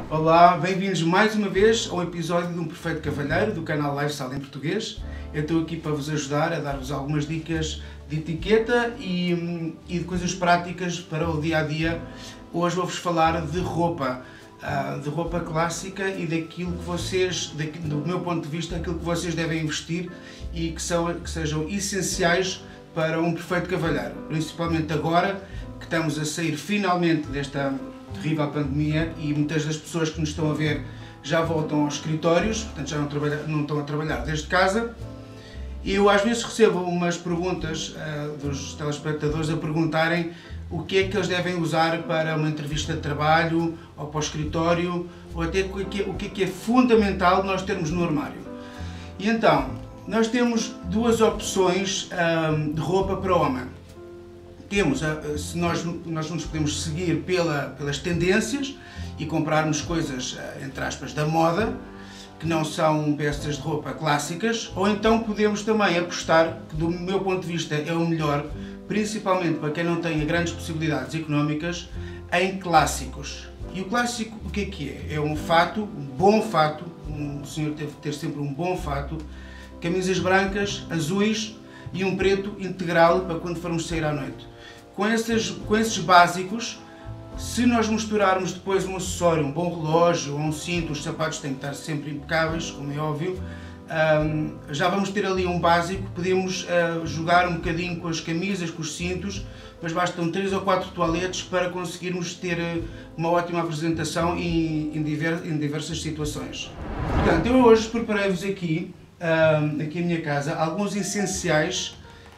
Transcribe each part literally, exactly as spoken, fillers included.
Olá, bem-vindos mais uma vez ao episódio de Um Perfeito Cavalheiro do canal Lifestyle em Português. Eu estou aqui para vos ajudar a dar-vos algumas dicas de etiqueta e, e de coisas práticas para o dia-a-dia. Hoje vou-vos falar de roupa, de roupa clássica e daquilo que vocês, do meu ponto de vista, aquilo que vocês devem investir e que, são, que sejam essenciais para um perfeito cavalheiro, principalmente agora que estamos a sair finalmente desta terrível pandemia e muitas das pessoas que nos estão a ver já voltam aos escritórios, portanto já não, trabalha, não estão a trabalhar desde casa. E eu às vezes recebo umas perguntas uh, dos telespectadores a perguntarem o que é que eles devem usar para uma entrevista de trabalho ou para o escritório, ou até o que é, o que é, que é fundamental nós termos no armário. E então, nós temos duas opções uh, de roupa para homem. Temos, se nós, nós nos podemos seguir pela, pelas tendências e comprarmos coisas, entre aspas, da moda, que não são peças de roupa clássicas, ou então podemos também apostar, que do meu ponto de vista é o melhor, principalmente para quem não tenha grandes possibilidades económicas, em clássicos. E o clássico, o que é que é? É um fato, um bom fato, um, o senhor deve ter sempre um bom fato, camisas brancas, azuis e um preto integral para quando formos sair à noite. Com esses, com esses básicos, se nós misturarmos depois um acessório, um bom relógio ou um cinto, os sapatos têm que estar sempre impecáveis, como é óbvio, um, já vamos ter ali um básico, podemos uh, jogar um bocadinho com as camisas, com os cintos, mas bastam três ou quatro toaletes para conseguirmos ter uma ótima apresentação em, em, diver, em diversas situações. Portanto, eu hoje preparei-vos aqui, uh, aqui em minha casa, alguns essenciais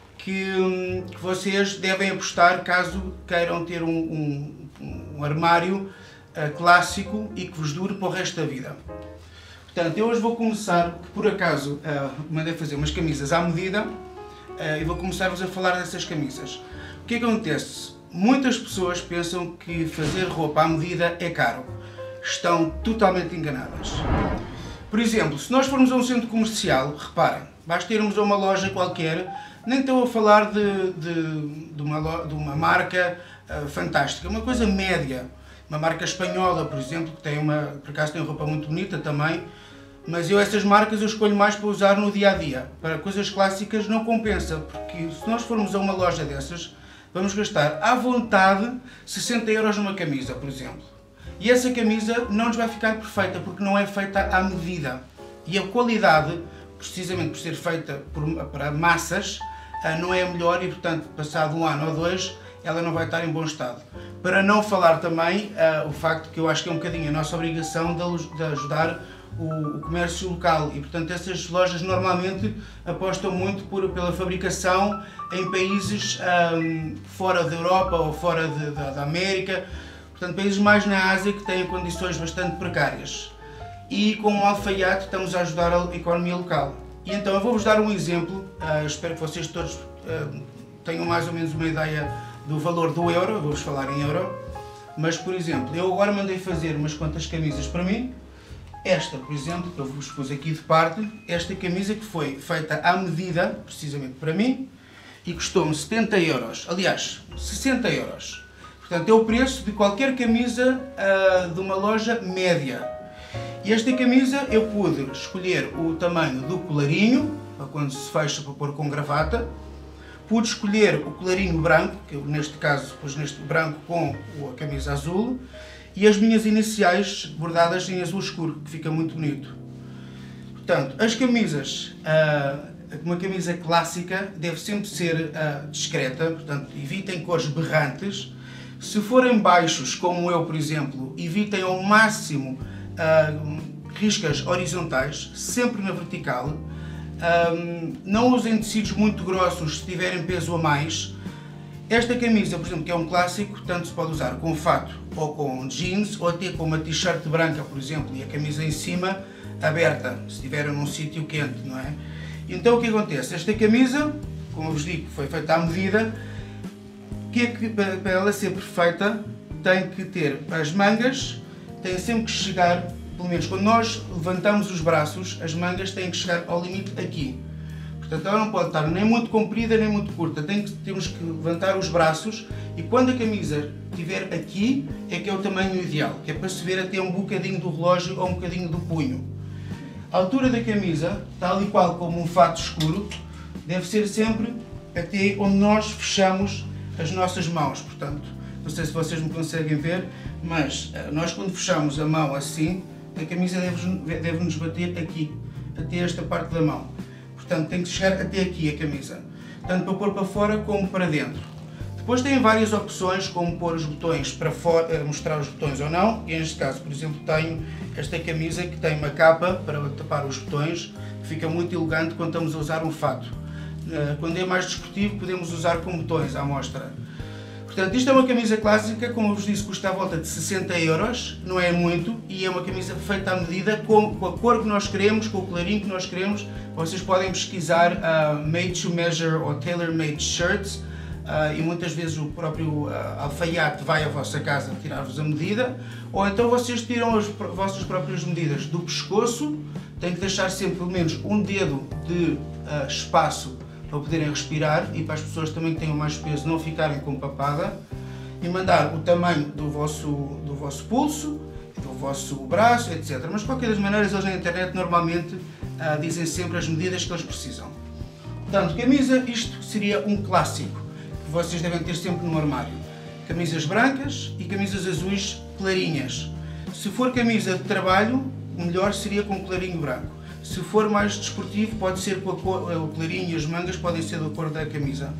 Que, que vocês devem apostar caso queiram ter um, um, um armário uh, clássico e que vos dure para o resto da vida. Portanto, eu hoje vou começar, que por acaso uh, mandei fazer umas camisas à medida uh, e vou começar-vos a falar dessas camisas. O que acontece? Muitas pessoas pensam que fazer roupa à medida é caro. Estão totalmente enganadas. Por exemplo, se nós formos a um centro comercial, reparem, basta irmos a uma loja qualquer. Nem estou a falar de, de, de, uma, de uma marca uh, fantástica, uma coisa média, uma marca espanhola, por exemplo, que tem uma, por acaso tem roupa muito bonita também, mas eu essas marcas eu escolho mais para usar no dia-a-dia. Para coisas clássicas não compensa, porque se nós formos a uma loja dessas, vamos gastar à vontade sessenta euros numa camisa, por exemplo. E essa camisa não nos vai ficar perfeita, porque não é feita à medida. E a qualidade, precisamente por ser feita por, para massas, não é a melhor e, portanto, passado um ano ou dois, ela não vai estar em bom estado. Para não falar também uh, o facto que eu acho que é um bocadinho a nossa obrigação de, de ajudar o, o comércio local e, portanto, essas lojas normalmente apostam muito por, pela fabricação em países um, fora da Europa ou fora de, de, da América, portanto, países mais na Ásia que têm condições bastante precárias. E com o alfaiate estamos a ajudar a economia local. E então eu vou-vos dar um exemplo, uh, espero que vocês todos uh, tenham mais ou menos uma ideia do valor do euro, vou-vos falar em euro, mas por exemplo, eu agora mandei fazer umas quantas camisas para mim, esta por exemplo, que eu vos pus aqui de parte, esta camisa que foi feita à medida, precisamente para mim, e custou-me setenta euros, aliás, sessenta euros. Portanto é o preço de qualquer camisa uh, de uma loja média. E esta camisa eu pude escolher o tamanho do colarinho, para quando se fecha para pôr com gravata. Pude escolher o colarinho branco, que eu neste caso pus neste branco com a camisa azul. E as minhas iniciais bordadas em azul escuro, que fica muito bonito. Portanto, as camisas, uma camisa clássica deve sempre ser discreta, portanto evitem cores berrantes. Se forem baixos, como eu por exemplo, evitem ao máximo Uh, riscas horizontais, sempre na vertical. Uh, não usem tecidos muito grossos se tiverem peso a mais. Esta camisa, por exemplo, que é um clássico, tanto se pode usar com fato ou com jeans, ou até com uma t-shirt branca, por exemplo, e a camisa em cima aberta, se estiverem num sítio quente, não é? Então o que acontece? Esta camisa, como eu vos digo, foi feita à medida, que é que para, para ela ser perfeita tem que ter as mangas, tem sempre que chegar, pelo menos quando nós levantamos os braços, as mangas têm que chegar ao limite aqui. Portanto, ela não pode estar nem muito comprida nem muito curta, Tem que, temos que levantar os braços e quando a camisa estiver aqui é que é o tamanho ideal, que é para se ver até um bocadinho do relógio ou um bocadinho do punho. A altura da camisa, tal e qual como um fato escuro, deve ser sempre até onde nós fechamos as nossas mãos. Portanto, não sei se vocês me conseguem ver, mas nós quando fechamos a mão assim, a camisa deve, deve nos bater aqui, até esta parte da mão. Portanto, tem que chegar até aqui a camisa, tanto para pôr para fora como para dentro. Depois tem várias opções, como pôr os botões para fora, mostrar os botões ou não. E neste caso, por exemplo, tenho esta camisa que tem uma capa para tapar os botões, que fica muito elegante quando estamos a usar um fato. Quando é mais desportivo, podemos usar com botões à mostra. Portanto, isto é uma camisa clássica, como eu vos disse, custa à volta de sessenta euros, não é muito, e é uma camisa feita à medida, com, com a cor que nós queremos, com o clarinho que nós queremos. Vocês podem pesquisar uh, Made to Measure ou Tailor Made Shirts, Uh, e muitas vezes o próprio uh, alfaiate vai à vossa casa tirar-vos a medida, ou então vocês tiram as vossas próprias medidas do pescoço. Tem que deixar sempre pelo menos um dedo de uh, espaço para poderem respirar e para as pessoas também que tenham mais peso não ficarem com papada, e mandar o tamanho do vosso, do vosso pulso, do vosso braço, etcétera. Mas de qualquer das maneiras eles na internet normalmente uh, dizem sempre as medidas que eles precisam. Portanto, camisa, isto seria um clássico que vocês devem ter sempre no armário. Camisas brancas e camisas azuis clarinhas. Se for camisa de trabalho, o melhor seria com clarinho branco. Se for mais desportivo, pode ser com a cor, o clarinho e as mangas podem ser da cor da camisa.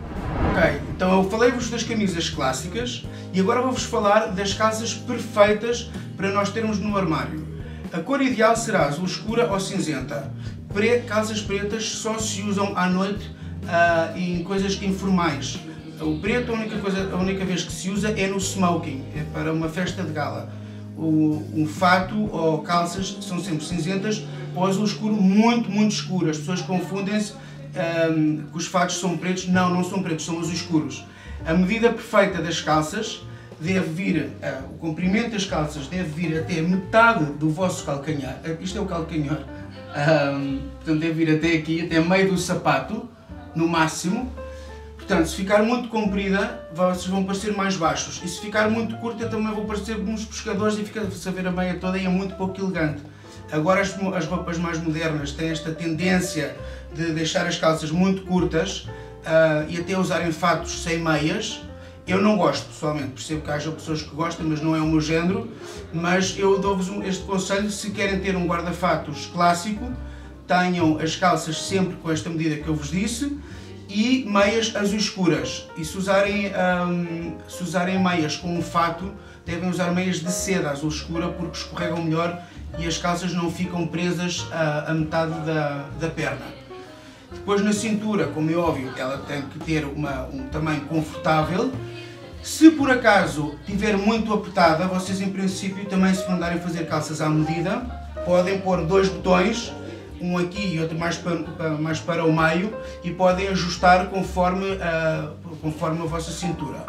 Ok, então eu falei-vos das camisas clássicas e agora vou-vos falar das calças perfeitas para nós termos no armário. A cor ideal será azul escura ou cinzenta. Pre calças pretas só se usam à noite Uh, em coisas informais. O preto, a única, coisa, a única vez que se usa é no smoking, é para uma festa de gala. O, um fato ou calças são sempre cinzentas ou azul escuro muito, muito escuro. As pessoas confundem-se um, que os fatos são pretos. Não, não são pretos, são azul escuros. A medida perfeita das calças deve vir, uh, o comprimento das calças deve vir até metade do vosso calcanhar. Isto é o calcanhar. Um, portanto, deve vir até aqui, até meio do sapato, no máximo. Portanto, se ficar muito comprida, vocês vão parecer mais baixos, e se ficar muito curta também vão parecer uns pescadores e fica-se a ver a meia toda e é muito pouco elegante. Agora as, as roupas mais modernas têm esta tendência de deixar as calças muito curtas uh, e até usarem fatos sem meias. Eu não gosto, pessoalmente, percebo que haja pessoas que gostam, mas não é o meu género. Mas eu dou-vos este conselho: se querem ter um guarda-fatos clássico, tenham as calças sempre com esta medida que eu vos disse e meias azul escuras. E se usarem, um, se usarem meias com um fato, devem usar meias de seda azul escura, porque escorregam melhor e as calças não ficam presas a, a metade da, da perna. Depois na cintura, como é óbvio, ela tem que ter uma, um tamanho confortável. Se por acaso estiver muito apertada, vocês em princípio também, se mandarem fazer calças à medida, podem pôr dois botões, um aqui e outro mais para, mais para o meio, e podem ajustar conforme a, conforme a vossa cintura.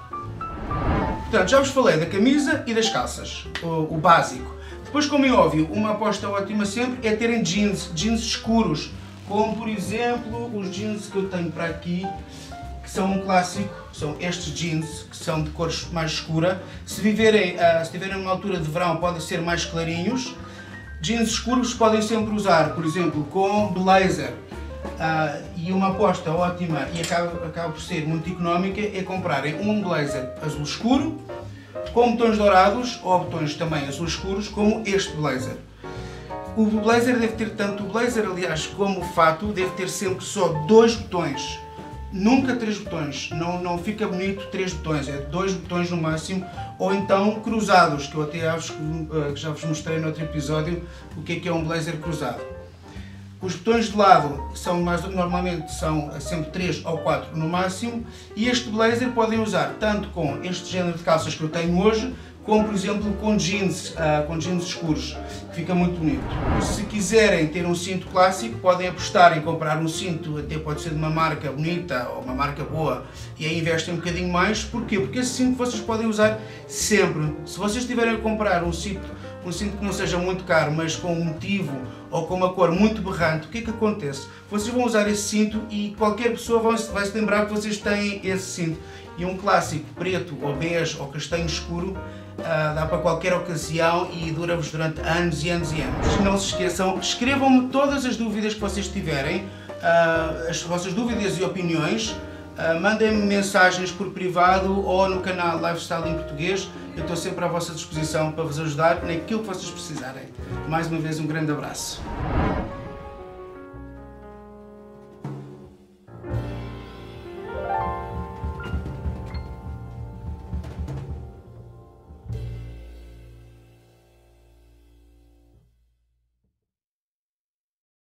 Portanto, já vos falei da camisa e das calças, o, o básico. Depois, como é óbvio, uma aposta ótima sempre é terem jeans, jeans escuros, como por exemplo os jeans que eu tenho para aqui, que são um clássico, são estes jeans, que são de cor mais escura. Se viverem, uh, se estiverem numa altura de verão, podem ser mais clarinhos. Jeans escuros podem sempre usar, por exemplo, com blazer. Uh, e uma aposta ótima e acaba, acaba por ser muito económica é comprarem um blazer azul escuro com botões dourados ou botões também azul escuros, como este blazer. O blazer deve ter, tanto o blazer aliás como o fato, deve ter sempre só dois botões, nunca três botões. Não, não fica bonito três botões, é dois botões no máximo, ou então cruzados, que eu até acho que já vos mostrei no outro episódio o que é que é um blazer cruzado. Os botões de lado são mais, normalmente são sempre três ou quatro no máximo, e este blazer podem usar tanto com este género de calças que eu tenho hoje, como por exemplo com jeans, uh, com jeans escuros, que fica muito bonito. Se quiserem ter um cinto clássico, podem apostar em comprar um cinto, até pode ser de uma marca bonita ou uma marca boa, e aí investem um bocadinho mais. Porquê? Porque esse cinto vocês podem usar sempre. Se vocês estiverem a comprar um cinto, um cinto que não seja muito caro, mas com um motivo ou com uma cor muito berrante, o que é que acontece? Vocês vão usar esse cinto e qualquer pessoa vai, vai se lembrar que vocês têm esse cinto. E um clássico preto ou bege ou castanho escuro uh, dá para qualquer ocasião e dura-vos durante anos e anos e anos. Não se esqueçam, escrevam-me todas as dúvidas que vocês tiverem, uh, as vossas dúvidas e opiniões. Uh, mandem-me mensagens por privado ou no canal Lifestyle em Português. Eu estou sempre à vossa disposição para vos ajudar naquilo que vocês precisarem. Mais uma vez, um grande abraço.